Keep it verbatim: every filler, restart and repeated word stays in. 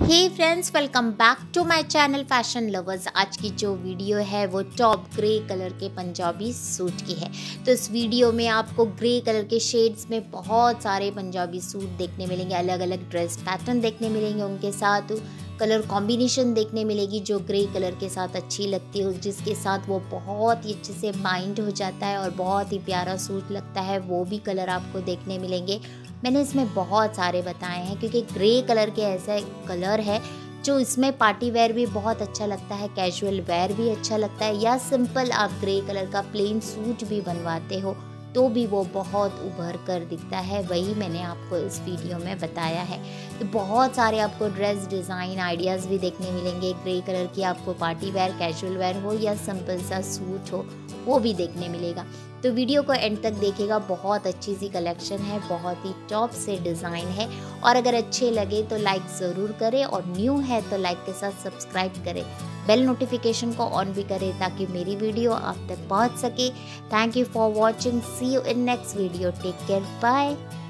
Hey friends, welcome back to my channel fashion lovers. आज की जो वीडियो है वो टॉप ग्रे कलर के पंजाबी सूट की है। तो इस वीडियो में आपको ग्रे कलर के शेड्स में बहुत सारे पंजाबी सूट देखने मिलेंगे, अलग अलग ड्रेस पैटर्न देखने मिलेंगे, उनके साथ कलर कॉम्बिनेशन देखने मिलेगी जो ग्रे कलर के साथ अच्छी लगती है, जिसके साथ वो बहुत ही अच्छे से बाइंड हो जाता है और बहुत ही प्यारा सूट लगता है। वो भी कलर आपको देखने मिलेंगे। मैंने इसमें बहुत सारे बताए हैं क्योंकि ग्रे कलर के ऐसा कलर है जो इसमें पार्टी वेयर भी बहुत अच्छा लगता है, कैजुअल वेयर भी अच्छा लगता है, या सिंपल आप ग्रे कलर का प्लेन सूट भी बनवाते हो तो भी वो बहुत उभर कर दिखता है। वही मैंने आपको इस वीडियो में बताया है। तो बहुत सारे आपको ड्रेस डिज़ाइन आइडियाज़ भी देखने मिलेंगे। ग्रे कलर की आपको पार्टी वेयर, कैजुअल वेयर हो या सिंपल सा सूट हो, वो भी देखने मिलेगा। तो वीडियो को एंड तक देखिएगा। बहुत अच्छी सी कलेक्शन है, बहुत ही टॉप से डिज़ाइन है, और अगर अच्छे लगे तो लाइक ज़रूर करें, और न्यू है तो लाइक के साथ सब्सक्राइब करें, बेल नोटिफिकेशन को ऑन भी करें ताकि मेरी वीडियो आप तक पहुंच सके। Thank you for watching. See you in next video. Take care, bye.